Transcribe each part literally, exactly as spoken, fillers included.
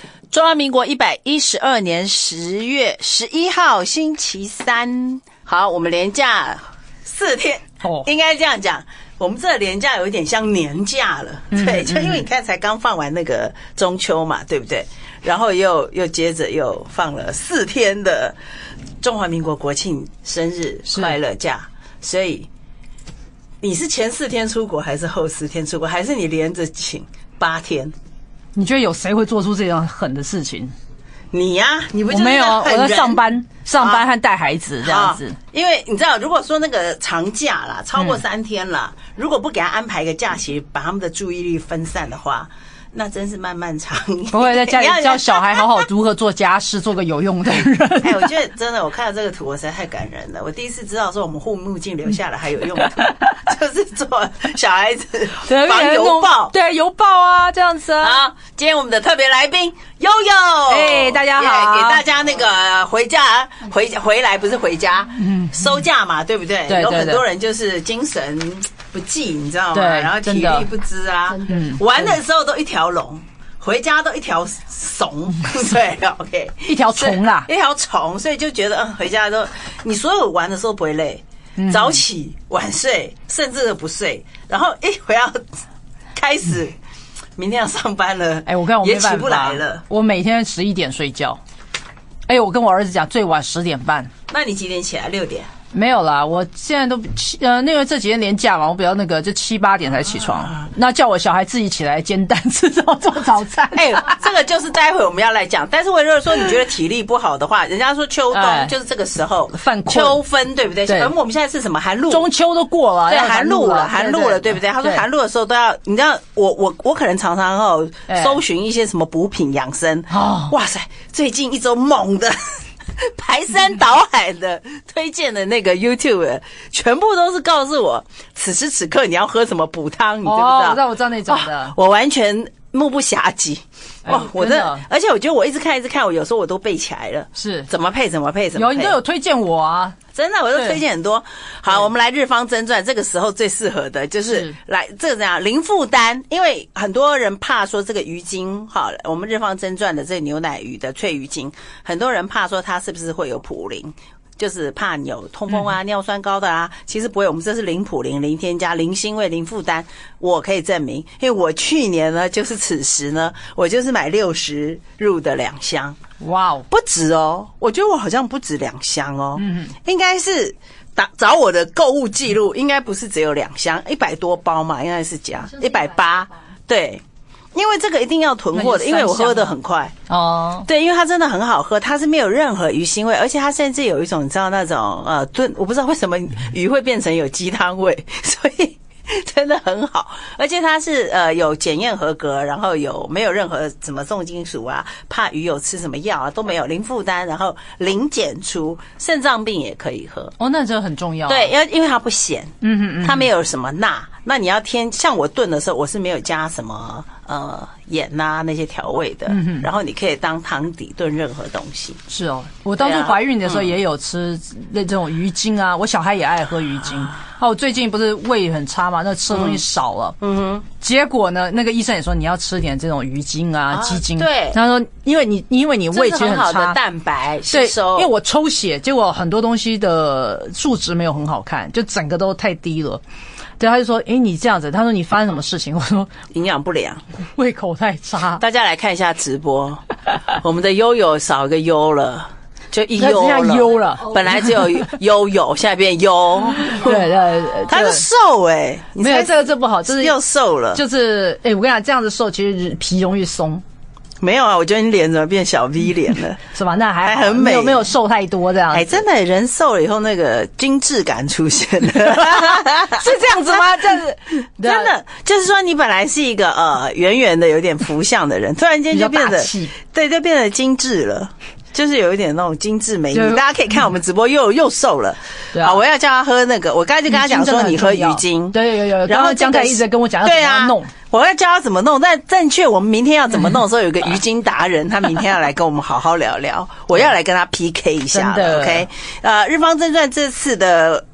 中华民国一百一十二年十月十一号星期三，好，我们连假四天，哦，应该这样讲，我们这个连假有一点像年假了，嗯、对，就因为你看才刚放完那个中秋嘛，对不对？然后又又接着又放了四天的中华民国国庆生日快乐假，所以你是前四天出国，还是后四天出国，还是你连着请八天？你觉得有谁会做出这样狠的事情？你呀、啊，你不就是我没有，我在上班，上班和带孩子这样子。因为你知道，如果说那个长假啦，超过三天啦，嗯、如果不给他安排一个假期，把他们的注意力分散的话，那真是漫漫长夜。不会在家里教小孩好好如何做家事，做个有用的人。哎，我觉得真的，我看到这个图，我实在太感人了。我第一次知道说我们护目镜留下来还有用途，就是做小孩子防邮报，对邮报啊，这样子啊。好，今天我们的特别来宾悠悠，哎，大家好， yeah, 给大家那个回家回回来不是回家，嗯，收假嘛，对不对？对对对，有很多人就是精神不济，你知道吗？对，然后体力不支啊，玩的时候都一条龙，回家都一条怂，对 ，OK， 一条虫啦，一条虫，所以就觉得嗯，回家都你所有玩的时候不会累，嗯、早起晚睡，甚至都不睡，然后一回要开始。明天要上班了，哎，我跟我也起不来了。我每天十一点睡觉，哎，我跟我儿子讲最晚十点半。那你几点起来？六点？没有啦，我现在都七呃，那个这几天连假嘛，我比较那个就七八点才起床。啊、那叫我小孩自己起来煎蛋吃早做早餐。哎，这个就是待会我们要来讲。但是我如果说你觉得体力不好的话，人家说秋冬就是这个时候犯困秋分，对不对？对。而我们现在是什么寒露？中秋都过了，对，寒露了，寒露了，对不对？他说寒露的时候都要，你知道，我我我可能常常哦搜寻一些什么补品养生。哦，哇塞，最近一周猛的。排山倒海的推荐的那个 YouTube 全部都是告诉我此时此刻你要喝什么补汤，你知不知道？哦，我知道，我知道那种的，哦、我完全目不暇接。哦，我的，而且我觉得我一直看一直看，我有时候我都背起来了，是怎么配怎么配怎么配。有，你都有推荐我啊，真的，我都推荐很多。好，我们来日方真传，这个时候最适合的就是来这个怎样零负担，因为很多人怕说这个鱼精，好，我们日方真传的这个牛奶鱼的脆鱼精，很多人怕说它是不是会有普林。就是怕你有痛风啊、尿酸高的啊，其实不会，我们这是零普林、零添加、零腥味、零负担。我可以证明，因为我去年呢，就是此时呢，我就是买六十入的两箱，哇哦，不止哦，我觉得我好像不止两箱哦，嗯，应该是打找我的购物记录，应该不是只有两箱，一百多包嘛，应该是加一百八，对。因为这个一定要囤货的，因为我喝得很快哦。对，因为它真的很好喝，它是没有任何鱼腥味，而且它甚至有一种你知道那种呃炖，我不知道为什么鱼会变成有鸡汤味，所以真的很好。而且它是呃有检验合格，然后有没有任何什么重金属啊，怕鱼有吃什么药啊都没有，零负担，然后零检出，肾脏病也可以喝。哦，那这很重要、啊。对，因为因为它不咸，嗯哼嗯，它没有什么钠。那你要添，像我炖的时候，我是没有加什么呃盐呐、啊、那些调味的，嗯、然后你可以当汤底炖任何东西。是哦，我当初怀孕的时候也有吃那这种鱼精啊，我小孩也爱喝鱼精。啊，我最近不是胃很差嘛，那吃的东西少了，嗯哼，结果呢，那个医生也说你要吃点这种鱼精啊、鸡精。对，他说因为你因为你胃其实很差，这是很好的蛋白吸收。因为我抽血，结果很多东西的数值没有很好看，就整个都太低了。对，他就说：“诶，你这样子。”他说：“你发生什么事情？”我说：“营养不良，胃口太差。”大家来看一下直播，我们的悠悠少一个优了，就一优了，优了。本来只有悠悠，现在变优。对对，他是瘦哎、欸，没有这个这不好，就是又瘦了。就是哎、欸，我跟你讲，这样子瘦其实皮容易松。没有啊，我觉得你脸怎么变小 V 脸了？是吧？那还还很美，没有没有瘦太多这样子。哎，真的人瘦了以后，那个精致感出现了，是这样子吗？这样子，真的就是说，你本来是一个呃圆圆的、有点福相的人，突然间就变得对，就变得精致了。就是有一点那种精致美女，大家可以看我们直播又又瘦了。对啊，我要叫他喝那个，我刚才就跟他讲说你喝鱼精。对，有有有。然后江太一直在跟我讲要怎么样弄，我要教他怎么弄。但正确我们明天要怎么弄的时候，有个鱼精达人，他明天要来跟我们好好聊聊。我要来跟他 P K 一下了 ，OK？ 呃，日方正传这次的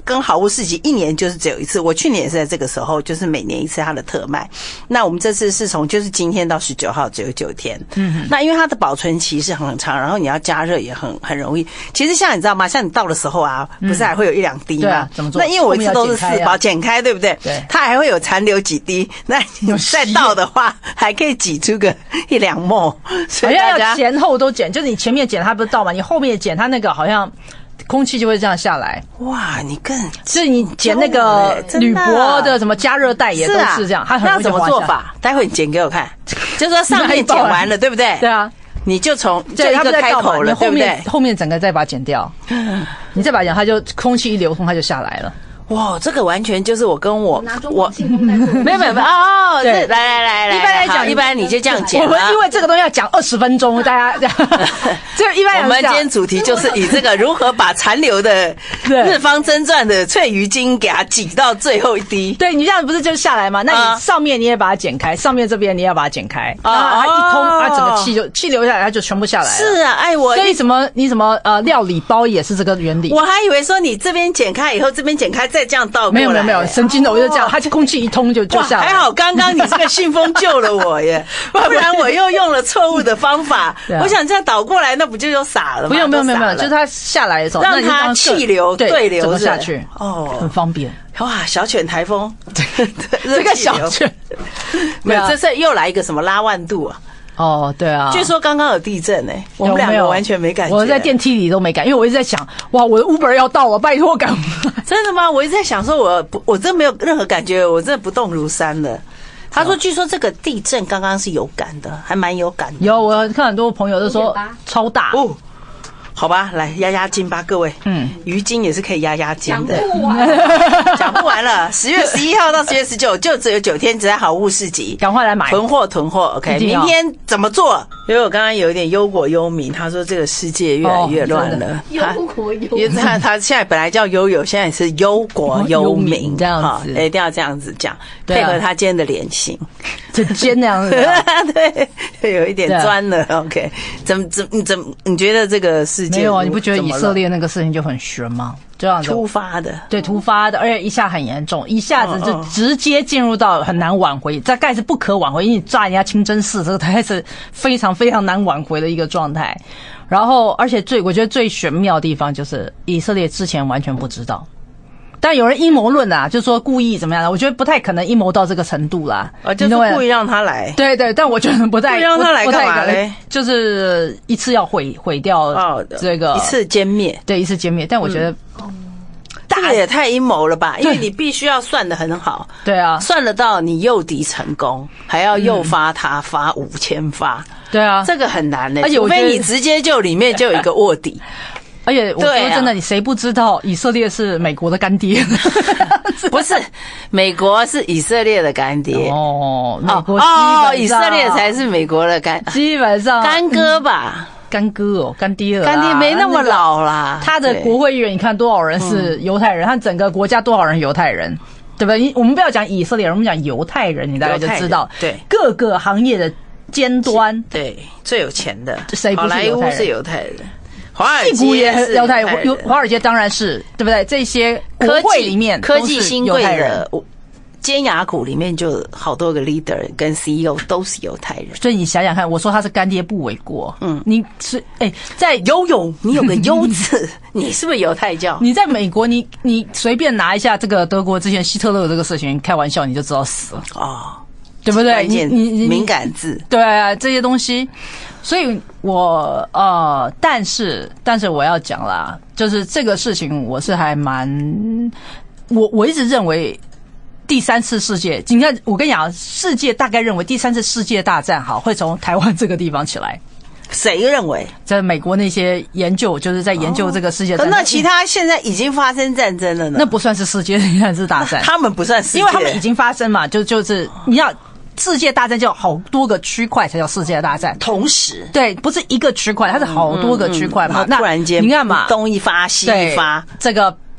跟好物市集一年就是只有一次，我去年也是在这个时候，就是每年一次它的特卖。那我们这次是从就是今天到十九号只有九天，嗯，那因为它的保存期是很长，然后你要加热也很很容易。其实像你知道吗？像你到的时候啊，不是还会有一两滴吗？ 嗯、怎么做？ 那因为我一直都是四包剪开，对不对？ 对， 它还会有残留几滴。那你再倒的话，还可以挤出个一两沫。 好像要前后都剪，就是你前面剪它不是倒嘛，你后面剪它那个好像。空气就会这样下来。 哇，你更所以你剪那个铝箔的什么加热带也都是这样，它很容易那怎么做法？待会你剪给我看，就是说上面剪完了，对不对？ 对啊， 你就从这一个开口了，对不对？ 后面整个再把它剪掉，你再把它剪，它就空气一流通，它就下来了。 哇，这个完全就是我跟我我没有没有没有哦，对，来来来来， 一般来讲， 一般你就这样剪。 我们因为这个东西要讲二十分钟，大家这样，这一般我们今天主题就是以这个如何把残留的日方真传的翠鱼精给它挤到最后一滴。 对，你这样不是就下来吗？那你上面你也把它剪开，上面这边你也把它剪开，啊，它一通，它整个气就气流下来，它就全部下来了。 是啊，哎我， 所以什么你什么呃料理包也是这个原理。 我还以为说你这边剪开以后，这边剪开。再这样倒过来， 没有没有没有，神经的，我就这样，它空气一通就就下来。 还好刚刚你这个信封救了我耶，不然我又用了错误的方法。我想这样倒过来，那不就又洒了吗？ 不用，没有没有没有，就是它下来的时候， 让它气流对流下去，哦，很方便。 哇，小犬台风， 这个小犬， 没有，这次又来一个什么拉万度啊？ 哦，对啊， 据说刚刚有地震哎，我们两个完全没感觉。 我在电梯里都没感，因为我一直在想，哇，我的 Uber 要到了，拜托赶快！ 真的吗？我一直在想说，我不，我真没有任何感觉，我真的不动如山了。他说，据说这个地震刚刚是有感的，还蛮有感的。 有，我看很多朋友都说超大哦。好吧，来压压惊吧，各位。嗯，鱼精也是可以压压惊的。 讲不完， 讲不完了。十月十一号到十月十九，就只有九天，只在好物市集， 赶快来买， 囤货囤货。OK， 明天怎么做？因为我刚刚有一点忧国忧民，他说这个世界越来越乱了。 忧国忧民，因为他他现在本来叫悠悠，现在是忧国忧民这样子， 一定要这样子讲，配合他今天的脸型， 很尖那样子， 对，有一点钻了。OK， 怎么怎你怎你觉得这个世界没有啊？你不觉得以色列那个事情就很悬吗？这样突发的， 对，突发的，而且一下很严重，一下子就直接进入到很难挽回，大概是不可挽回，因为你炸人家清真寺，这个大概是非常非常难挽回的一个状态。然后，而且最我觉得最玄妙的地方就是以色列之前完全不知道。但有人阴谋论啊，就说故意怎么样的，我觉得不太可能阴谋到这个程度啦。 啊，就是故意让他来。 对对，但我觉得不太故意让他来干嘛嘞？ 就是一次要毁毁掉这个一次歼灭， 对，一次歼灭。但我觉得。 这个也太阴谋了吧！因为你必须要算得很好， 对啊， 算得到你诱敌成功，还要诱发他发五千发， 对啊， 这个很难嘞。 而且除非你直接就里面就有一个卧底。 而且我说真的，你谁不知道以色列是美国的干爹？ 不是，美国是以色列的干爹哦，美国哦，以色列才是美国的干， 基本上干哥吧。 干哥哦，干爹了， 干爹没那么老啦。 他的国会议员，你看多少人是犹太人？他整个国家多少人犹太人，对不对？我们不要讲以色列人，我们讲犹太人，你大概就知道， 对各个行业的尖端， 对最有钱的， 谁不是犹太人？ 是犹太人，华尔街也是犹太人，华尔街当然是，对不对？这些国会里面科技新贵的。尖牙股里面就好多个 leader 跟 C E O 都是犹太人， 所以你想想看，我说他是干爹不为过。嗯，你是哎、欸，在游泳你有个优字，你是不是犹太教？ 你在美国，你你随便拿一下这个德国之前希特勒这个事情开玩笑，你就知道死了哦，对不对？ 你你敏感字， 对啊，这些东西，所以我呃，但是但是我要讲啦，就是这个事情我是还蛮，我我一直认为。第三次世界，你看，我跟你讲，世界大概认为第三次世界大战好会从台湾这个地方起来。 谁认为？ 在美国那些研究，就是在研究这个世界战争。 那其他现在已经发生战争了呢？ 那不算是世界三次大战， 他们不算世界， 因为他们已经发生嘛，就就是你要世界大战就好多个区块才叫世界大战， 同时对，不是一个区块，它是好多个区块嘛。 那突然间你看嘛， 东一发西一发， 这个。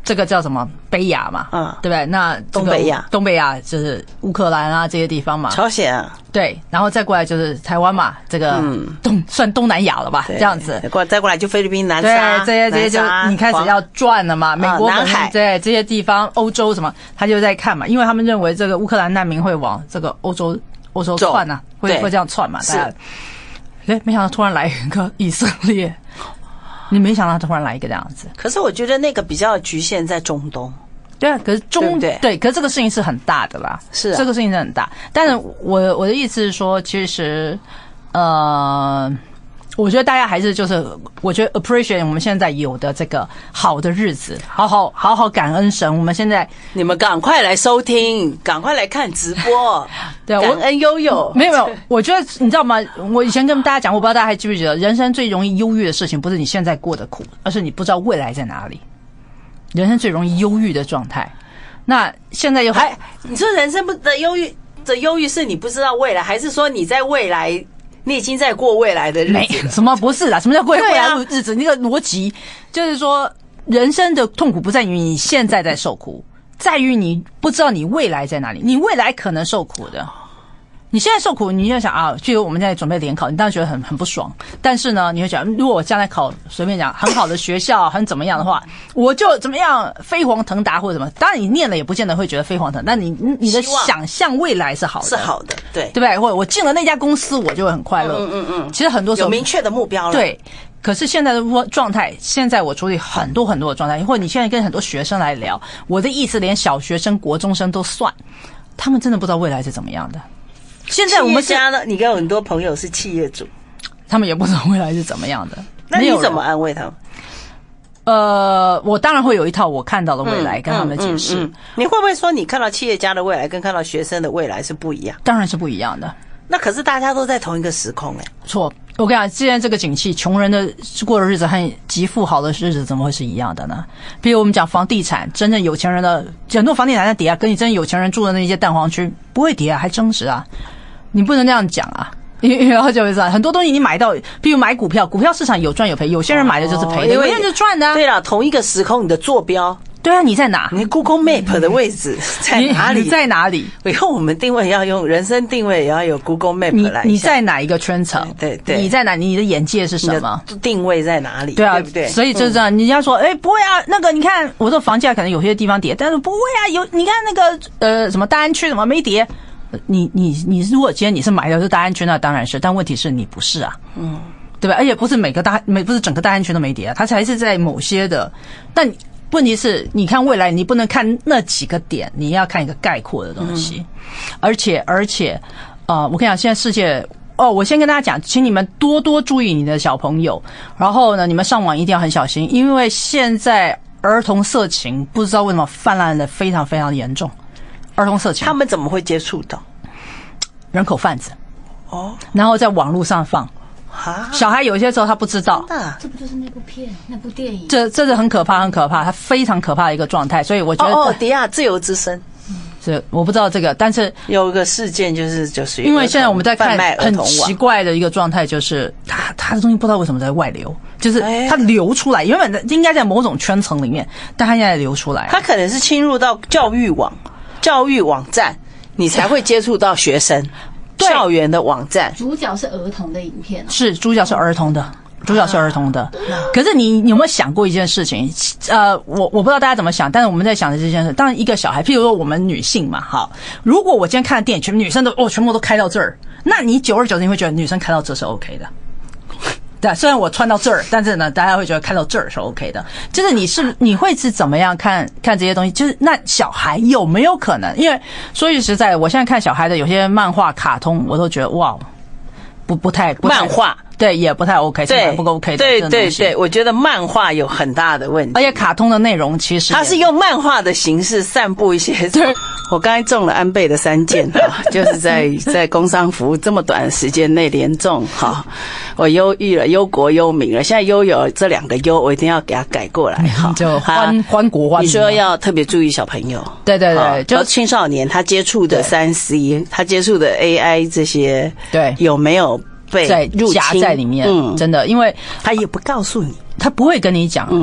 这个叫什么北亚嘛，嗯，对不对？那、这个、 东北亚， 东北亚就是乌克兰啊这些地方嘛， 朝鲜啊， 对，然后再过来就是台湾嘛，这个东、嗯、算东南亚了吧，这样子。 过再过来就菲律宾、南沙， 对，这些这些就你开始要转了嘛。美国、 南海， 对这些地方，欧洲什么，他就在看嘛，因为他们认为这个乌克兰难民会往这个欧洲欧洲窜啊，会会这样窜嘛。是，哎，没想到突然来一个以色列。你没想到突然来一个这样子， 可是我觉得那个比较局限在中东， 对啊，可是中对, 对, 对，可是这个事情是很大的啦， 是、啊、 这个事情是很大。但是我我的意思是说，其实呃，我觉得大家还是就是，我觉得 appreciate 我们现在有的这个好的日子，好好好好感恩神。我们现在你们赶快来收听，赶快来看直播， 对， 感恩悠悠。 没有没有，我觉得你知道吗？我以前跟大家讲，我不知道大家还记不记得，人生最容易忧郁的事情，不是你现在过得苦，而是你不知道未来在哪里。人生最容易忧郁的状态，那现在又还你说人生不的忧郁的忧郁是你不知道未来，还是说你在未来？你已经在过未来的日子了？ 没什么不是啦，什么叫过未来的日子？那个逻辑就是说，人生的痛苦不在于你现在在受苦，在于你不知道你未来在哪里。你未来可能受苦的，你现在受苦，你就想啊，就我们现在准备联考，你当然觉得很很不爽。但是呢，你会讲，如果我将来考随便讲很好的学校，很怎么样的话，我就怎么样飞黄腾达或者什么。当然你念了也不见得会觉得飞黄腾达，但你你的想象未来是好的， 是好的，对对不对？或者我进了那家公司，我就会很快乐。嗯嗯嗯。其实很多时候有明确的目标了。 对。可是现在的状态，现在我处理很多很多的状态，或者你现在跟很多学生来聊，我的意思连小学生、国中生都算，他们真的不知道未来是怎么样的。现在我们家呢，你跟很多朋友是企业主， 他们也不知道未来是怎么样的。 那你怎么安慰他们？ 呃，我当然会有一套我看到的未来跟他们解释。嗯嗯嗯、 你会不会说你看到企业家的未来跟看到学生的未来是不一样？ 当然是不一样的。 那可是大家都在同一个时空哎、欸。 错，我跟你讲，既然这个景气，穷人的过的日子和极富豪的日子怎么会是一样的呢？比如我们讲房地产，真正有钱人的很多房地产在跌啊，跟你真正有钱人住的那些蛋黄区不会跌啊，还增值啊。你不能这样讲啊，然后就是很多东西你买到，比如买股票，股票市场有赚有赔，有些人买的就是赔的，有些人就赚的、啊。 对了，同一个时空，你的坐标， 对啊，你在哪？ 你 Google Map 的位置在哪里？ 你, 你在哪里？ 以后我们定位要用人生定位，也要有 Google Map 来。 你你在哪一个圈层？ 对 对, 对， 你在哪？你的眼界是什么？ 定位在哪里？ 对啊， 对不对？ 所以就是这样。人家说，哎，不会啊，那个你看，我说房价可能有些地方跌，但是不会啊，有你看那个呃什么大安区怎么没跌？你你你如果今天你是买的是大安区，那当然是，但问题是你不是啊，嗯，对吧？而且不是每个大每不是整个大安区都没跌啊，它才是在某些的。但问题是，你看未来，你不能看那几个点，你要看一个概括的东西。嗯、而且而且，呃，我跟你讲，现在世界哦，我先跟大家讲，请你们多多注意你的小朋友，然后呢，你们上网一定要很小心，因为现在儿童色情不知道为什么泛滥的非常非常严重。儿童色情， 他们怎么会接触到？ 人口贩子哦， 然后在网络上放。 啊， 小孩有些时候他不知道， 这不就是那部片、那部电影？ 这这是很可怕、很可怕，它非常可怕的一个状态。所以我觉得， 哦，迪亚自由之声， 是我不知道这个，但是有一个事件就是就是因为现在我们在看很奇怪的一个状态，就是他他的东西不知道为什么在外流，就是他流出来，原本应该在某种圈层里面，但他现在流出来， 他可能是侵入到教育网、教育网站，你才会接触到学生。校园的网站， 主角是儿童的影片、哦， 是主角是儿童的，主角是儿童的。可是你你有没有想过一件事情？呃，我我不知道大家怎么想，但是我们在想的这件事，当然一个小孩，譬如说我们女性嘛，好，如果我今天看的电影，全女生都哦全部都开到这儿，那你久而久之你会觉得女生开到这是 OK 的。对，虽然我穿到这儿，但是呢，大家会觉得看到这儿是 OK 的。就是你是你会是怎么样看看这些东西？就是那小孩有没有可能？因为说句实在，我现在看小孩的有些漫画、卡通，我都觉得哇，不不太不太漫画。 对，也不太 OK， 对，不够 OK 的。 对对对，我觉得漫画有很大的问题， 而且卡通的内容其实它是用漫画的形式散布一些。对，我刚才中了安倍的三箭哈，就是在在工商服务这么短的时间内连中哈，我忧郁了，忧国忧民了。现在忧有这两个忧，我一定要给它改过来哈， 就欢欢国欢民。 你说要特别注意小朋友， 对对对， 就青少年他接触的三 C， 他接触的 A I 这些， 对， 有没有？ 在夹在里面，嗯，真的，因为他也不告诉你， 他不会跟你讲的。嗯、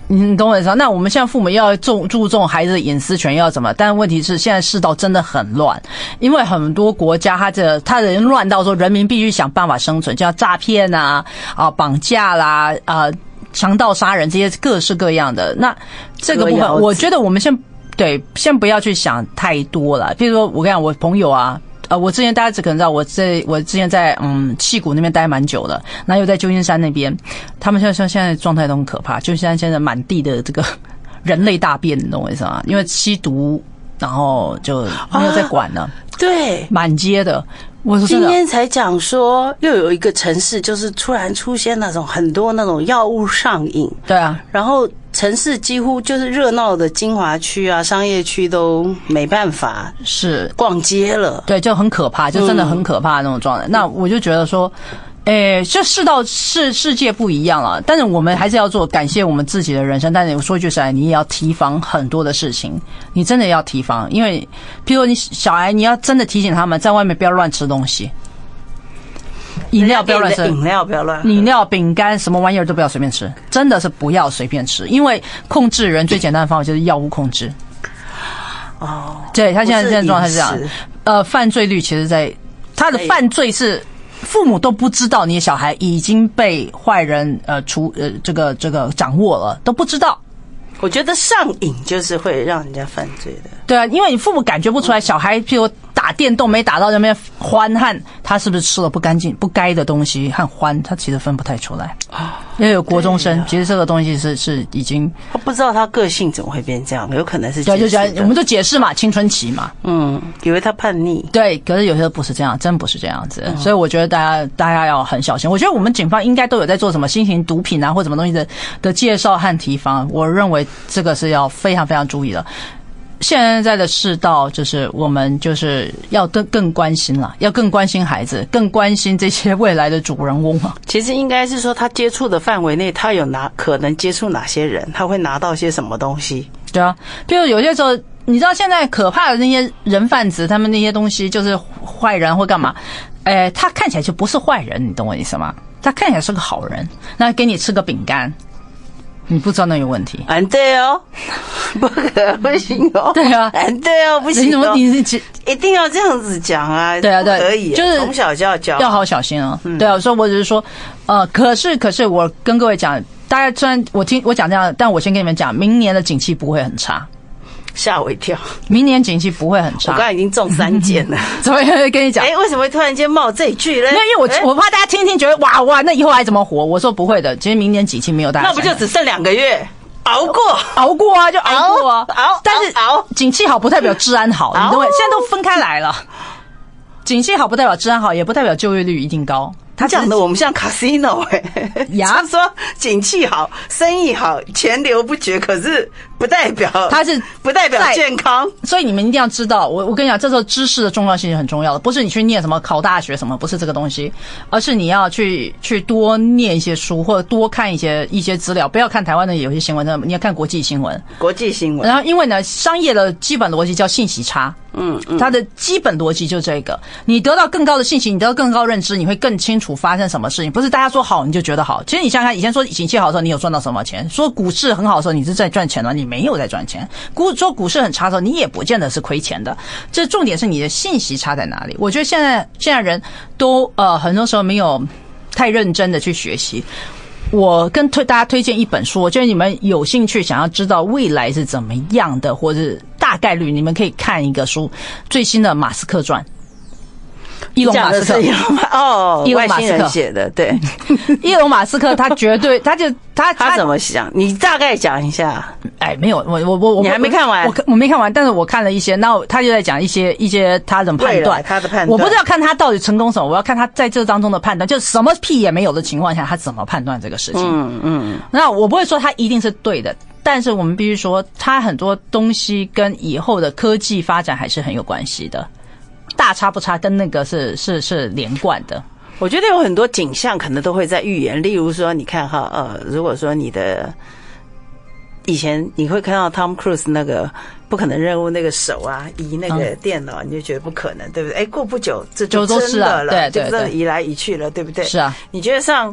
你懂我意思吗？那我们现在父母要重注重孩子的隐私权要怎么？但问题是现在世道真的很乱，因为很多国家它的它的人乱到说人民必须想办法生存，就像诈骗啊啊绑架啦啊强盗杀人这些各式各样的。那这个部分，我觉得我们先对先不要去想太多了。比如说我跟你讲，我朋友啊。呃，我之前大家只可能知道，我在我之前在嗯矽谷那边待蛮久的，然后又在旧金山那边，他们现在现在状态都很可怕，旧金山现在满地的这个人类大便，你懂我意思吗？因为吸毒，然后就没有在管了，啊、 对， 满街的。我说今天才讲说，又有一个城市就是突然出现那种很多那种药物上瘾， 对啊， 然后城市几乎就是热闹的精华区啊、商业区都没办法是逛街了， 对，就很可怕，就真的很可怕的那种状态。嗯、那我就觉得说。诶，这世道世世界不一样了，但是我们还是要做感谢我们自己的人生。但是我说句实在，你也要提防很多的事情，你真的要提防，因为譬如你小孩，你要真的提醒他们，在外面不要乱吃东西，饮料不要乱吃， 饮料不要乱， 饮料、饼干什么玩意儿都不要随便吃，真的是不要随便吃，因为控制人最简单的方法就是药物控制。 哦， 对他现在现在状态是这样，呃，犯罪率其实在他的犯罪是。父母都不知道你的小孩已经被坏人呃出呃这个这个掌握了，都不知道。 我觉得上瘾就是会让人家犯罪的。 对啊，因为你父母感觉不出来，小孩譬如打电动没打到那边欢和他是不是吃了不干净不该的东西和欢，他其实分不太出来。因为有国中生，其实这个东西是是已经他不知道他个性怎么会变这样，有可能是对，就讲我们就解释嘛，青春期嘛， 嗯，以为他叛逆， 对，可是有些不是这样，真不是这样子，嗯、所以我觉得大家大家要很小心。我觉得我们警方应该都有在做什么新型毒品啊或什么东西的的介绍和提防，我认为这个是要非常非常注意的。现在的世道就是我们就是要更更关心了，要更关心孩子，更关心这些未来的主人翁啊。 其实应该是说他接触的范围内，他有拿可能接触哪些人，他会拿到些什么东西。 对啊，比如有些时候，你知道现在可怕的那些人贩子，他们那些东西就是坏人或干嘛，哎，他看起来就不是坏人，你懂我意思吗？他看起来是个好人，那给你吃个饼干。你不知道那有问题， 嗯，对哦，不可不行哦， 对啊， 嗯，对哦，不行哦，你怎么你一定要这样子讲啊？ 对啊，对， 可以， 就是从小就要教， 要好小心啊。嗯、对啊，所以我只是说，呃，可是可是我跟各位讲，大家虽然我听我讲这样，但我先跟你们讲，明年的景气不会很差。 吓我一跳！ 明年景气不会很差。 我刚才已经中三箭了， 怎么会跟你讲？ 哎、欸，为什么会突然间冒这一句呢？ 因为我、欸、我怕大家听听觉得哇哇，那以后还怎么活？我说不会的，其实明年景气没有大家。 那不就只剩两个月？熬过， 熬过啊，就熬过啊， 熬。 但是熬，景气好不代表治安好，你懂吗？现在都分开来了。景气好不代表治安好，也不代表就业率一定高。 他讲的我们像 casino 哎、欸，他说景气好，生意好，钱流不绝，可是不代表他是不代表健康。 所以你们一定要知道，我我跟你讲，这时候知识的重要性是很重要的，不是你去念什么考大学什么，不是这个东西，而是你要去去多念一些书，或者多看一些一些资料，不要看台湾的有些新闻，你要看国际新闻， 国际新闻。 然后因为呢，商业的基本逻辑叫信息差。嗯，嗯，它的基本逻辑就是这个，你得到更高的信息，你得到更高的认知，你会更清楚发生什么事情。不是大家说好你就觉得好，其实你想想看，以前说景气好的时候，你有赚到什么钱？说股市很好的时候，你是在赚钱吗？你没有在赚钱。股说股市很差的时候，你也不见得是亏钱的。这重点是你的信息差在哪里？我觉得现在现在人都呃很多时候没有太认真的去学习。我跟推大家推荐一本书，我觉得你们有兴趣想要知道未来是怎么样的，或者大概率你们可以看一个书，最新的《马斯克传》。伊隆马斯克哦，外星人写的，对， 伊隆马斯克他绝对，他就他他怎么想？你大概讲一下。 哎，没有，我我我我你还没看完， 我我没看完，但是我看了一些，那他就在讲一些一些他的判断， 他的判断， 我不是要看他到底成功什么，我要看他在这当中的判断，就是什么屁也没有的情况下，他怎么判断这个事情。嗯嗯，那我不会说他一定是对的。但是我们必须说，他很多东西跟以后的科技发展还是很有关系的，大差不差，跟那个是是是连贯的。 我觉得有很多景象可能都会在预言，例如说，你看哈，呃，如果说你的以前你会看到 Tom Cruise 那个不可能任务那个手啊移那个电脑，嗯、你就觉得不可能，对不对？哎，过不久这就真的了， 对对对， 就真的移来移去了，对不对？ 是啊， 你觉得像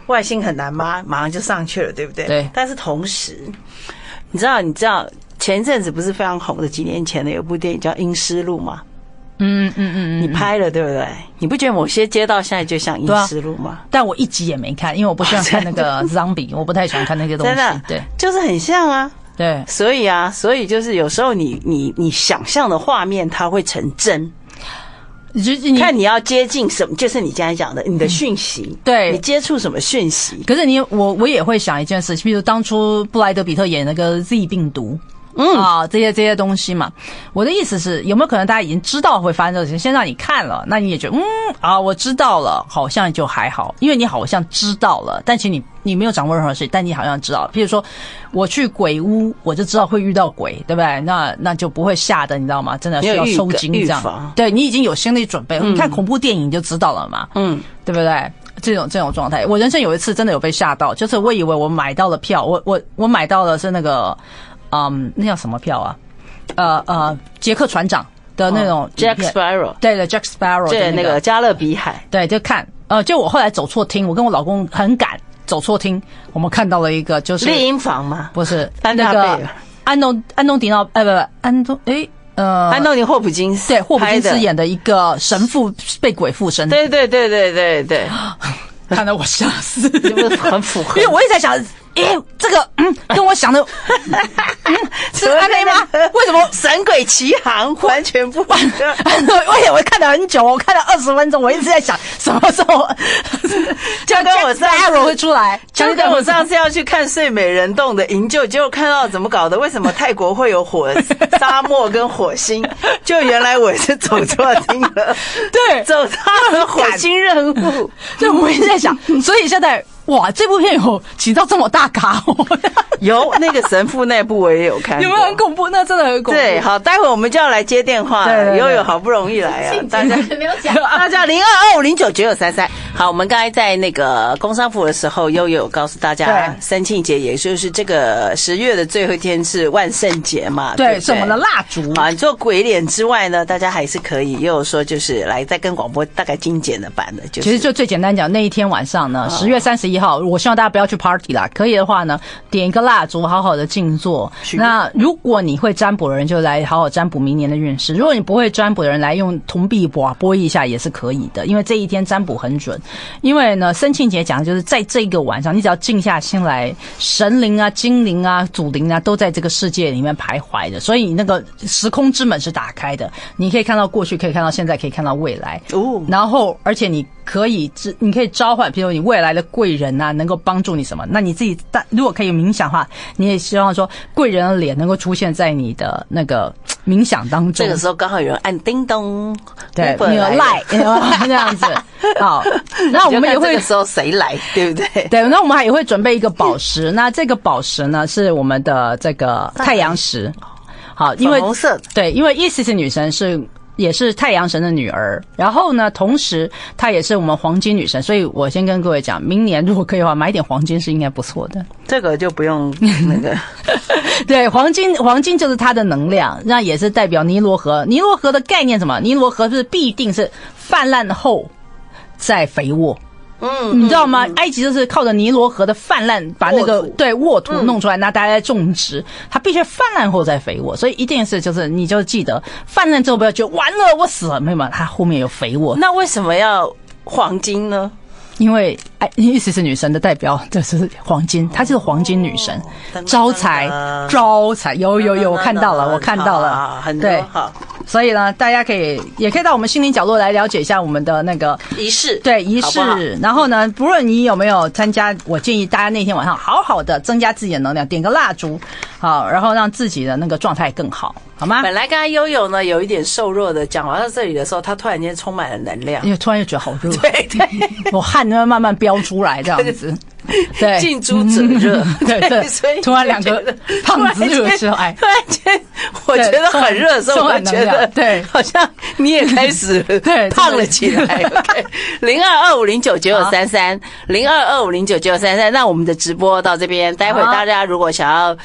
外星很难吗？马上就上去了，对不对？ 对。 但是同时，你知道，你知道前一阵子不是非常红的，几年前的有部电影叫《阴尸路》吗？ 嗯嗯嗯嗯， 你拍了对不对？你不觉得某些街道现在就像阴尸路吗？ 但我一集也没看，因为我不喜欢看那个 zombie， 我不太喜欢看那些东西。真的， 对，就是很像啊。 对， 所以啊，所以就是有时候你你你想象的画面，它会成真。你看你要接近什么，就是你刚才讲的，你的讯息，嗯、对你接触什么讯息。 可是你我我也会想一件事，比如当初布莱德比特演那个 Z 病毒。嗯啊，这些这些东西嘛，我的意思是，有没有可能大家已经知道会发生这个事情，先让你看了，那你也觉得嗯啊，我知道了，好像就还好，因为你好像知道了，但其实你你没有掌握任何事，但你好像知道了。比如说，我去鬼屋，我就知道会遇到鬼，对不对？那那就不会吓得，你知道吗？真的需要收惊这样。对你已经有心理准备，嗯、你看恐怖电影就知道了嘛，嗯，对不对？这种这种状态，我人生有一次真的有被吓到，就是我以为我买到了票，我我我买到的是那个。嗯，那叫什么票啊？呃呃，杰克船长的那种、 哦、Jack Sparrow， 对的 Jack Sparrow， 对、那個、那个加勒比海， 对，就看，呃，就我后来走错厅，我跟我老公很赶走错厅，我们看到了一个就是猎鹰房吗？ 不是， 那个安东安东迪奥，呃不不，安东诶。呃， 安东尼·霍普金斯对霍普金斯演的一个神父被鬼附身， 对对对对对对， 看得我吓死， 是不是很符合？ 因为我一直在想，诶，这个嗯，跟我想的，嗯，是安内吗？为什么 《神鬼奇航》完全不一样？ 我也我看了很久，我看了二十分钟，我一直在想什么时候， 就跟我上次会出来， 就跟我上次要去看《睡美人洞》的营救，结果看到怎么搞的？为什么泰国会有火沙漠跟火星？就原来我是走错厅了， 对， 走到了火星任务， 就我一直在想，所以现在。哇，这部片有起到这么大咖哦！ 有那个神父那部我也有看， 有没有很恐怖？那真的很恐怖。 对，好，待会我们就要来接电话了。悠悠好不容易来啊，大家没有讲， 大家零二二五零九九九三三。好，我们刚才在那个工商服的时候，悠悠有告诉大家，三庆节也就是这个十月的最后一天是万圣节嘛？ 对，是我们的蜡烛。 啊，你做鬼脸之外呢，大家还是可以，又有说就是来再跟广播大概精简的版的，就是其实就最简单讲，那一天晚上呢，十月三十一。好，我希望大家不要去 party 啦。可以的话呢，点一个蜡烛，好好的静坐。那如果你会占卜的人，就来好好占卜明年的运势；如果你不会占卜的人，来用铜币拨拨一下也是可以的。因为这一天占卜很准。因为呢，生庆节讲的就是在这个晚上，你只要静下心来，神灵啊、精灵啊、祖灵啊，都在这个世界里面徘徊的，所以那个时空之门是打开的。你可以看到过去，可以看到现在，可以看到未来。哦，然后而且你。可以，你可以召唤，比如你未来的贵人啊，能够帮助你什么？那你自己，如果可以冥想的话，你也希望说贵人的脸能够出现在你的那个冥想当中。 这个时候刚好有人按叮咚， 对，那个赖这样子。好，那我们也会这个时候谁来，对不对？ 对，那我们还也会准备一个宝石。那这个宝石呢，是我们的这个太阳石。好，因为粉红色， 对，因为伊西斯女神是。也是太阳神的女儿，然后呢，同时她也是我们黄金女神，所以我先跟各位讲，明年如果可以的话，买点黄金是应该不错的。 这个就不用那个， 对，黄金，黄金就是它的能量，那也是代表尼罗河。尼罗河的概念什么？尼罗河是必定是泛滥后再肥沃。嗯，你知道吗？嗯、埃及就是靠着尼罗河的泛滥，把那个对沃土弄出来，那、嗯、大家在种植，它必须泛滥后再肥沃，所以一定是就是你就记得泛滥之后不要觉得完了我死了，没有，它后面有肥沃。 那为什么要黄金呢？ 因为哎，意思是女神的代表，这是黄金，她就是黄金女神，哦、招财招财，有有有，我看到了，我看到了， 很对，好。所以呢，大家可以也可以到我们心灵角落来了解一下我们的那个仪式， 对仪式。好好然后呢，不论你有没有参加，我建议大家那天晚上好好的增加自己的能量，点个蜡烛，好，然后让自己的那个状态更好，好吗？ 本来刚才悠悠呢有一点瘦弱的，讲完到这里的时候，他突然间充满了能量， 因为突然就觉得好热， 对对， 我汗就慢慢飙出来这样子。对， 近朱者热， 对对，所以突然两个胖子热起来， 突然间我觉得很热的时候，我觉得对，好像你也开始对胖了起来。OK， 零二二五零九九九三三，零二二五零九九九三三。那我们的直播到这边，待会大家如果想要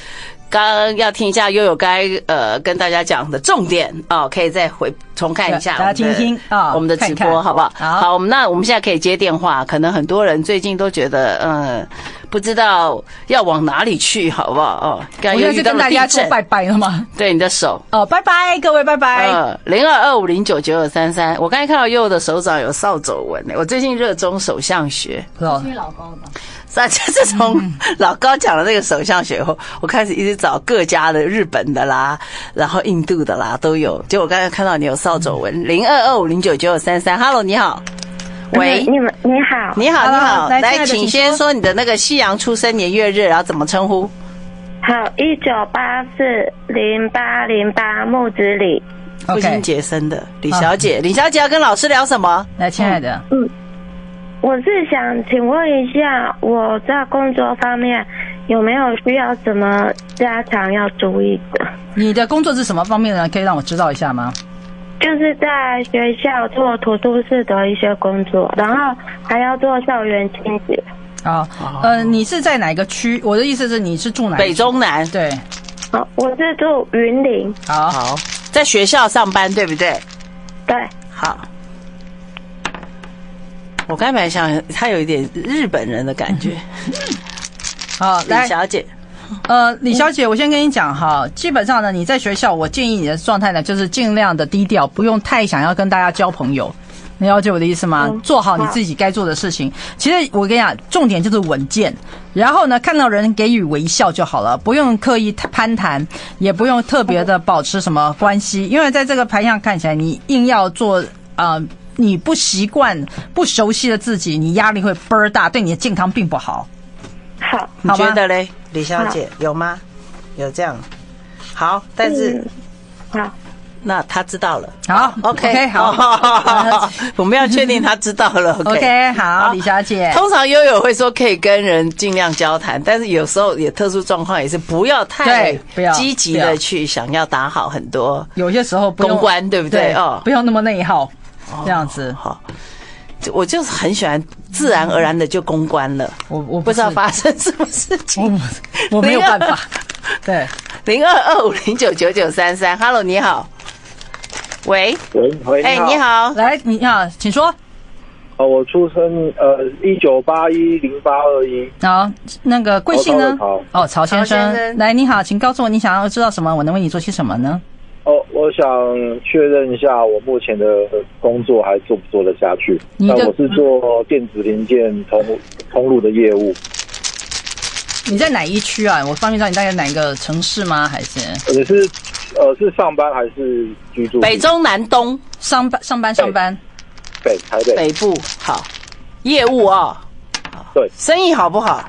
刚刚要听一下悠悠该呃跟大家讲的重点哦，可以再回重看一下， 大家听听啊， 我们的直播好不好？好，我们那我们现在可以接电话，可能很多人最近都觉得嗯。不知道要往哪里去，好不好？哦， 我现在是跟大家做拜拜了吗？ 对，你的手哦，拜拜，各位拜拜。 呃，零二二五零九九二三三，我刚才看到悠悠的手掌有扫帚纹呢。我最近热衷手相学， 是因为老高的。 大家自从老高讲了那个手相学后，我开始一直找各家的日本的啦，然后印度的啦都有。结果我刚才看到你有扫帚纹，零二二五零九九二三三 ，Hello， 你好。喂， 你们你好， 你好，你好，来，请先说你的那个西洋出生年月日，然后怎么称呼？ 好，一九八四零八零八木子李， 父亲节生的李小姐，李小姐要跟老师聊什么？ 来，亲爱的， 嗯，我是想请问一下，我在工作方面有没有需要什么加强要注意的？ 你的工作是什么方面呢？可以让我知道一下吗？ 就是在学校做图书室的一些工作，然后还要做校园清洁。 好，呃，你是在哪个区？我的意思是你是住哪？ 北中南。 对。 好，我是住云林。 好， 好，在学校上班对不对？ 对。 好。我刚才想，他有一点日本人的感觉。 好， 李小姐。 呃，李小姐，我先跟你讲哈，基本上呢，你在学校，我建议你的状态呢，就是尽量的低调，不用太想要跟大家交朋友。你了解我的意思吗？嗯、做好你自己该做的事情。其实我跟你讲，重点就是稳健。然后呢，看到人给予微笑就好了，不用刻意攀谈，也不用特别的保持什么关系，因为在这个牌上看起来，你硬要做呃你不习惯、不熟悉的自己，你压力会倍儿大，对你的健康并不好。 好， 你觉得嘞？李小姐有吗？有这样好，但是、 嗯、好， 那他知道了。 好 ，OK， okay 好， 好我们要确定他知道了。OK，, okay 好，好，李小姐。 通常悠悠会说可以跟人尽量交谈，但是有时候也特殊状况也是不要太积极的去想要打好很多， 有些时候公关对不对？ 对哦，不要那么内耗，这样子。 好。我就是很喜欢自然而然的就公关了， 我我不知道发生什么事情， 我, 我没有办法。对， 零二二五零九九九三三 ，Hello， 你好，喂喂喂， 哎、欸，你好， 来，你好，请说。 哦，我出生呃一九八一零八二一。 好，那个贵姓呢？ 曹哦，曹先生，来，你好，请告诉我你想要知道什么，我能为你做些什么呢？ 哦，我想确认一下，我目前的工作还做不做得下去？那我是做电子零件通通路的业务。 你在哪一区啊？我方便知道你大概哪一个城市吗？还是？ 你是呃是上班还是居住？ 北中南东， 上班上班上班。 北台北北部好，业务哦。 对， 生意好不好？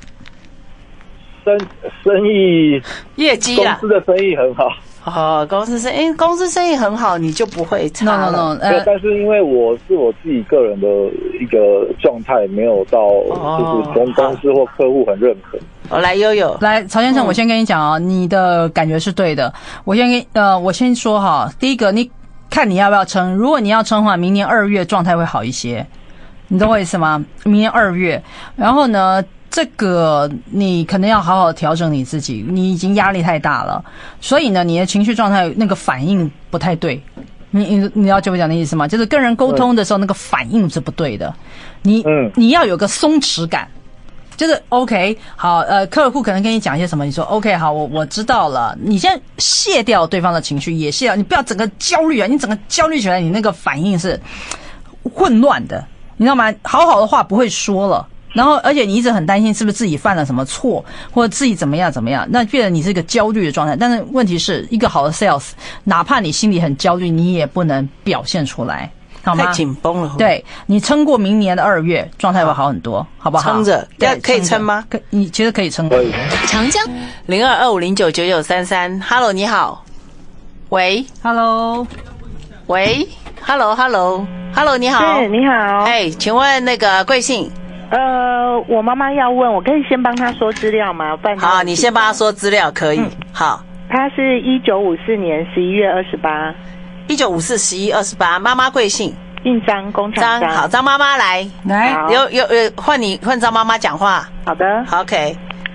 生生意业绩啊， 公司的生意很好。 哦，公司生意，公司生意很好，你就不会差了。 No, no, no, 对，但是因为我是我自己个人的一个状态，没有到就是跟公司或客户很认可。 我来悠悠， 来曹先生，我先跟你讲啊、哦，你的感觉是对的。我先跟呃，我先说哈，第一个，你看你要不要撑？如果你要撑的话，明年二月状态会好一些，你懂我意思吗？明年二月，然后呢？这个你可能要好好调整你自己，你已经压力太大了，所以呢，你的情绪状态那个反应不太对。你你你要解我讲的意思吗？就是跟人沟通的时候，那个反应是不对的。你嗯，你要有个松弛感，就是 OK 好，呃，客户可能跟你讲一些什么，你说 OK 好，我我知道了。你先卸掉对方的情绪，也卸掉，你不要整个焦虑啊，你整个焦虑起来，你那个反应是混乱的，你知道吗？好好的话不会说了。然后，而且你一直很担心是不是自己犯了什么错，或者自己怎么样怎么样，那变得你是一个焦虑的状态。但是问题是一个好的 sales， 哪怕你心里很焦虑，你也不能表现出来，好吗？ 太紧绷了。 对，你撑过明年的二月，状态会好很多，好不好？ 撑着，要可以撑吗？ 可，你其实可以撑。 长江零二二五零九九九三三 ，Hello， 你好，喂 ，Hello， 喂 ，Hello，Hello，Hello， 你好， 是，你好， 哎，请问那个贵姓？ 呃，我妈妈要问，我可以先帮她说资料吗？ 好，你先帮她说资料，可以。嗯、好， 她是一九五四年十一月二十八， 一九五四十一二十八，妈妈贵姓？ 姓张，工厂张。好，张妈妈来， 来， 有有有，换你换张妈妈讲话。 好的好 ，OK，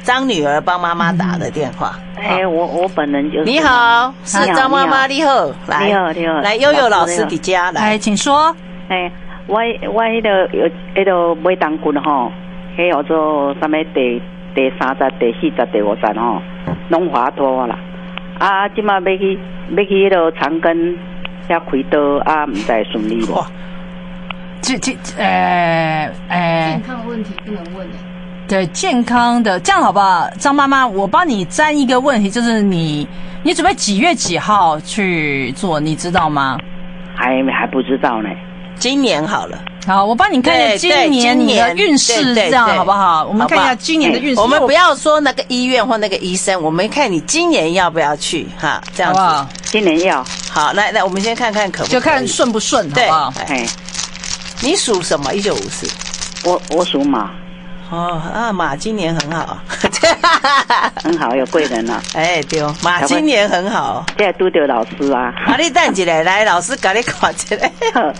张女儿帮妈妈打的电话。 哎、欸，我我本人就是。 你好，是张妈妈，你好，来， 你好，你好， 来悠悠老师的家来， 请说。 哎、欸，我我迄个有迄个买当军吼，迄叫做什么第第三十、第四十、第五十吼，拢华多啦。啊，即马要去要去迄个长庚遐开刀啊，唔知顺利无？ 这这呃呃， 健康的问题不能问的。 对健康的，这样好不好？张妈妈，我帮你占一个问题，就是你你准备几月几号去做，你知道吗？ 还还不知道呢。 今年好了， 好，我帮你看一下今年你的运势，这样好不好？我们看一下今年的运势。 我们不要说那个医院或那个医生，我们看你今年要不要去哈？这样子，好今年要好。那那我们先看看可不可以， 就看顺不顺，好不好？ 哎， 你属什么？一九五四。 我我属马。 哦啊，马今年很好， 很好，有贵人了。 哎，对，马今年很好。 现在拄到老师啊。 啊，你等一下，来，老师给你看一下。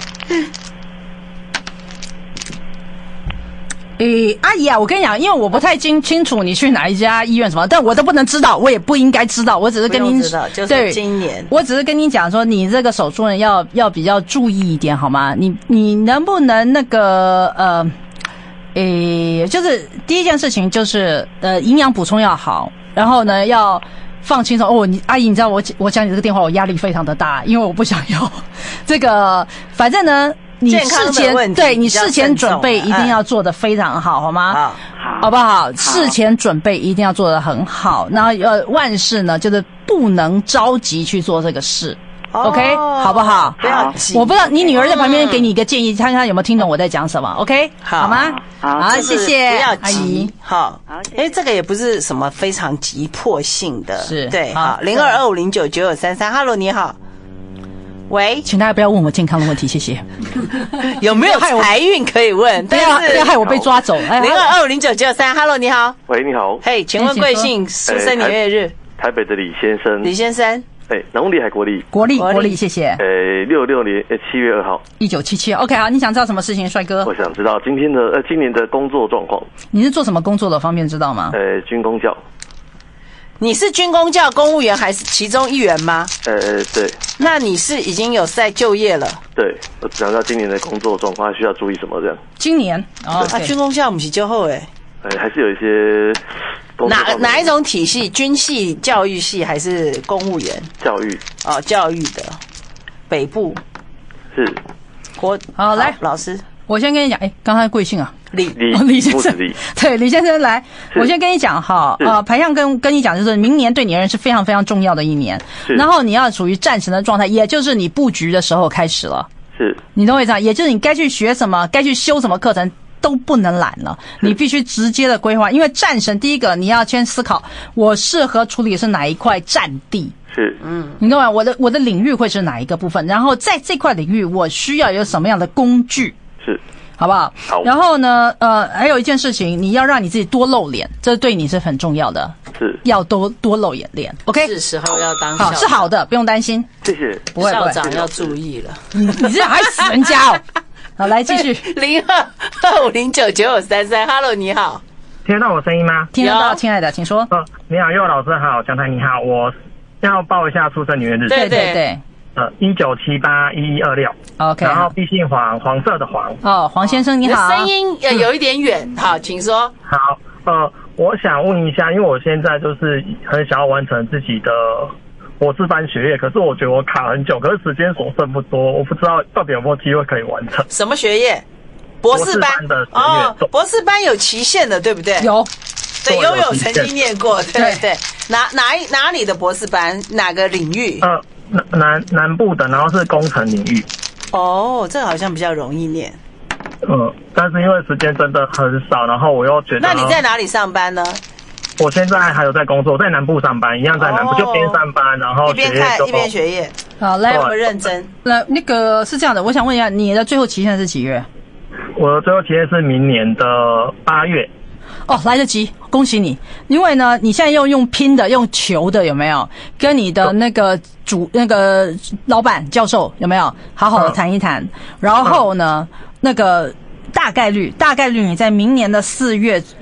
诶，阿姨啊，我跟你讲，因为我不太清清楚你去哪一家医院什么，但我都不能知道，我也不应该知道，我只是跟您知道，就是今年， 我只是跟你讲说，你这个手术人要要比较注意一点，好吗？你你能不能那个呃。诶，就是第一件事情就是呃，营养补充要好，然后呢要放轻松。哦，你阿姨，你知道我我讲你这个电话，我压力非常的大，因为我不想要这个，反正呢，你事前对你事前准备一定要做得非常好，好吗？ 好， 好不好？事前准备一定要做得很好，然后呃，万事呢就是不能着急去做这个事。OK， 好不好？ 不要急。 我不知道你女儿在旁边给你一个建议，看看有没有听懂我在讲什么。OK， 好吗？ 好， 谢谢。 不要急， 好。哎，这个也不是什么非常急迫性的， 是对。好，零二二五零九九九三三 ，Hello， 你好。喂， 请大家不要问我健康的问题，谢谢。 有没有财运可以问？ 不要不要害我被抓走。 零二二五零九九九三 ，Hello， 你好。 喂，你好。 嘿，请问贵姓、出生年月日？ 台北的李先生。 李先生。 哎，农历还国历？ 国历，国历，谢谢。 呃，六六年呃七月二号， 一九七七。OK， 好，你想知道什么事情，帅哥？ 我想知道今天的呃今年的工作状况。 你是做什么工作的？方便知道吗？ 呃，军公教。 你是军公教公务员还是其中一员吗？ 呃，对。 那你是已经有在就业了？ 对，我想知道今年的工作状况，还需要注意什么这样？ 今年哦，啊，军公教不是就好诶。 呃，还是有一些。 哪哪一种体系？军系、教育系还是公务员？ 教育哦，教育的北部是国好来老师， 我先跟你讲，哎，刚才贵姓啊？ 李李李先生，对李先生来，我先跟你讲哈，呃，排象跟跟你讲，就是明年对你人是非常非常重要的一年，然后你要处于战神的状态，也就是你布局的时候开始了， 是， 你懂我意思啊？也就是你该去学什么，该去修什么课程。都不能懒了，你必须直接的规划，因为战神第一个你要先思考，我适合处理的是哪一块战地， 是， 嗯，你懂吗？我的我的领域会是哪一个部分？然后在这块领域，我需要有什么样的工具？ 是， 好不好？ 好。 然后呢，呃，还有一件事情，你要让你自己多露脸，这对你是很重要的， 是， 要多多露眼脸。OK， 是时候要当好，是好的，不用担心。 谢谢， 不会不会， 校长要注意了， 你你这还死人家哦。好，来继续。 零二二五零九九九三三 ，Hello， 你好， 听得到我声音吗？ 听得到，亲爱的，请说。 哦，你好，佑老师好，江台你好，我要报一下出生年月日。 对对对， 呃，一九七八一一二六。 OK。 然后必姓黄，黄色的黄。 哦，黄先生你好。 声音呃有一点远，好，请说。 好，呃，我想问一下，因为我现在就是很想要完成自己的博士班学业，可是我觉得我卡很久，可是时间所剩不多，我不知道到底有没有机会可以完成。 什么学业？博士班的学业哦，博士班有期限的，对不对？ 有， 对，悠悠曾经念过，对对。哪哪一哪里的博士班？哪个领域？ 呃，南南南部的，然后是工程领域。 哦，这个好像比较容易念。 嗯，但是因为时间真的很少，然后我又觉得。 那你在哪里上班呢？ 我现在还有在工作，在南部上班，一样在南部，哦、就边上班，然后一边看一边学业。 好，来， 这么认真。 来，那个是这样的，我想问一下，你的最后期限是几月？ 我的最后期限是明年的八月。 哦，来得及，恭喜你！因为呢，你现在用用拼的，用求的，有没有？跟你的那个主那个老板教授有没有好好的谈一谈？然后呢，那个大概率，大概率你在明年的四月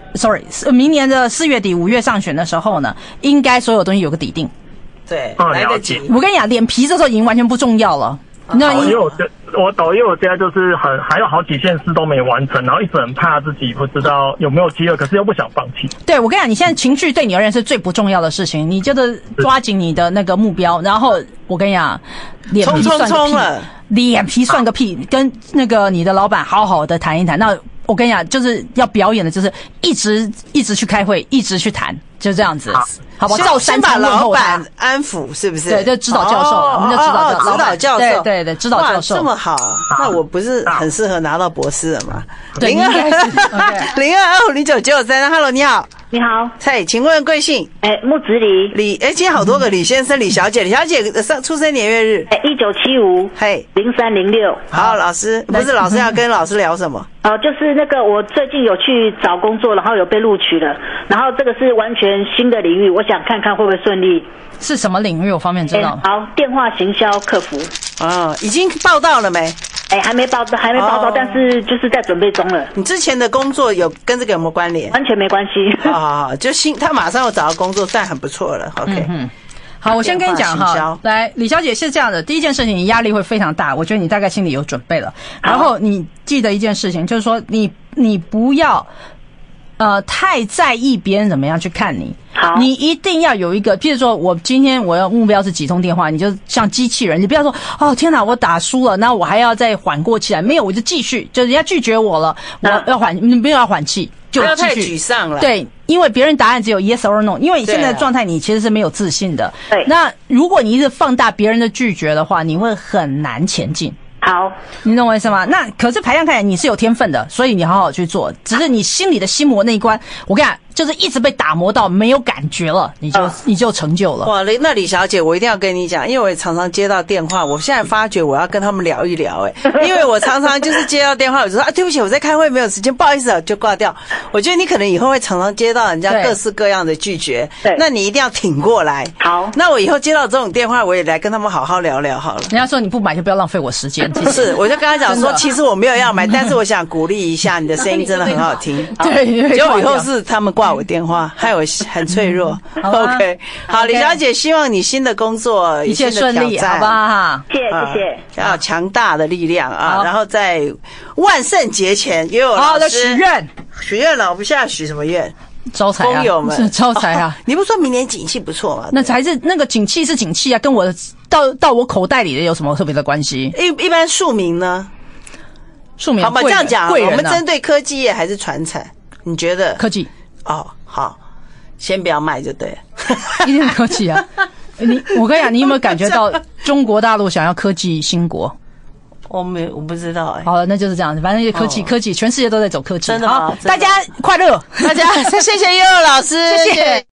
，sorry， 明年的四月底五月上旬的时候呢，应该所有东西有个底定。 对， 哦来得及。 我跟你讲，脸皮这时候已经完全不重要了。 那因为我我抖，因为我现在就是很还有好几件事都没完成，然后一直很怕自己不知道有没有机会，可是又不想放弃。 对，我跟你讲，你现在情绪对你而言是最不重要的事情，你就是抓紧你的那个目标，然后我跟你讲，脸皮算个屁，冲冲冲了脸皮算个屁，跟那个你的老板好好的谈一谈。那我跟你讲，就是要表演的，就是一直一直去开会，一直去谈，就这样子。好吧，照三餐问候他， 安抚是不是？ 对，就指导教授， 哦、 我们就指导教授，指导教授， 对对对，指导教授， 这么好，那我不是很适合拿到博士了吗？ 对，应该是零二二五零九九九三 ，Hello， 你好， 你好， 蔡，请问贵姓？ 哎，木子李， 李，哎，今天好多个李先生、李小姐，李小姐上出生年月日， 哎，一九七五， 嘿， 零三零六。 好，老师，不是老师要跟老师聊什么？ 哦，就是那个我最近有去找工作，然后有被录取了，然后这个是完全新的领域，我想看看会不会顺利。 是什么领域？我方便知道。 欸、好，电话行销客服。 哦，已经报到了没？ 哎、欸，还没报到，还没报到、哦，但是就是在准备中了。 你之前的工作有跟这个有没有关联？ 完全没关系。 好好好，就新他马上要找到工作，算很不错了。OK。 嗯好，我先跟你讲哈，来，李小姐是这样的，第一件事情你压力会非常大，我觉得你大概心里有准备了。然后你记得一件事情，就是说你你不要呃太在意别人怎么样去看你。 好， 你一定要有一个，譬如说我今天我要目标是几通电话，你就像机器人，你不要说哦天哪，我打输了，那我还要再缓过气来，没有，我就继续，就人家拒绝我了，我要缓，你不要缓气。就不要太沮丧了。 对，因为别人答案只有 yes or no， 因为现在的状态你其实是没有自信的。 对。 那如果你一直放大别人的拒绝的话，你会很难前进。 好， 你懂我意思吗？那可是排量看来你是有天分的，所以你好好去做。只是你心里的心魔那一关，我跟你讲，就是一直被打磨到没有感觉了，你就、哦、你就成就了。 哇，那李小姐，我一定要跟你讲，因为我也常常接到电话，我现在发觉我要跟他们聊一聊、欸，哎，因为我常常就是接到电话，我就说啊，对不起，我在开会，没有时间，不好意思，就挂掉。我觉得你可能以后会常常接到人家各式各样的拒绝，对，那你一定要挺过来。 好， 那我以后接到这种电话，我也来跟他们好好聊聊好了。 人家说你不买就不要浪费我时间， 不是，我就跟他讲说，其实我没有要买，但是我想鼓励一下，你的声音真的很好听。 对， 结果以后是他们挂我电话，害我很脆弱。嗯、OK， 好， okay. 李小姐，希望你新的工作一切顺利，好不好？ 谢谢谢谢。 要强大的力量啊！然后在万圣节前也有好的许愿， 许愿了，我们现在许什么愿？ 招财啊！ 工友们是招财啊！ 你不说明年景气不错吗？ 那才是那个景气是景气啊，跟我到到我口袋里的有什么特别的关系？ 一一般庶民呢？ 庶民好吧，这样讲， 贵人、啊、 我们针对科技业还是传产？你觉得？ 科技哦，好，先不要卖就对了。 一定科技啊！你我跟你讲，你有没有感觉到中国大陆想要科技兴国？ 我没，我不知道哎、欸。 好了，那就是这样子，反正科技，哦、科技，全世界都在走科技。 真的好，大家快乐， 大家谢谢悠悠老师， 谢谢。